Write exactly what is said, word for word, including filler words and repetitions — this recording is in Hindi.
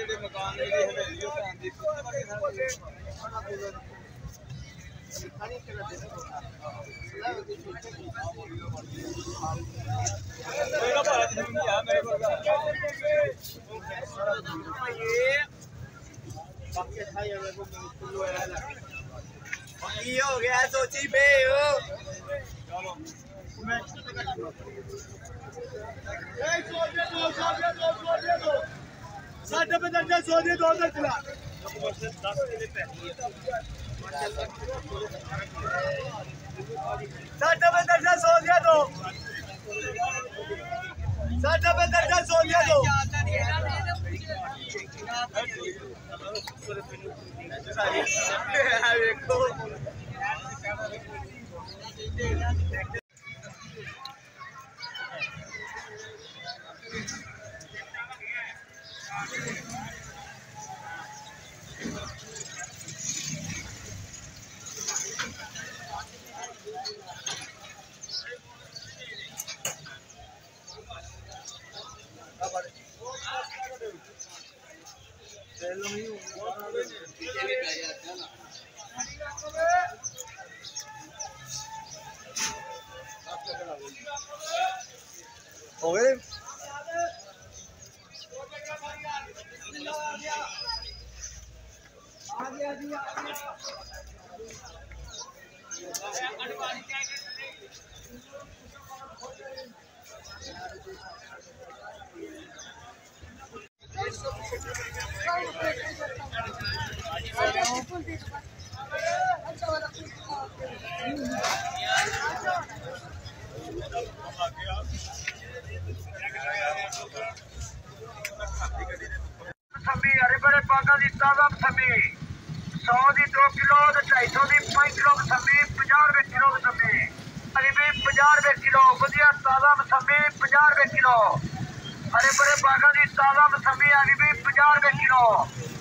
हो गया सोची पे हो साढ़े पे दर्जा सौ दे दो दर्जा साढ़े पे दर्जा सौ दिया दो साढ़े पे दर्जा सौ दिया दो हो गए हरे बड़े बागा की ताजा थमी सौ की दो किलो ढाई सौ की पांच किलो थमी पचास रुपए किलो थमी अरे भी पचास रुपए किलो वधिया ताजा थमी पचास रुपए किलो हरे बड़े बागा की ताजा थमी अरे भी पचास रुपए किलो।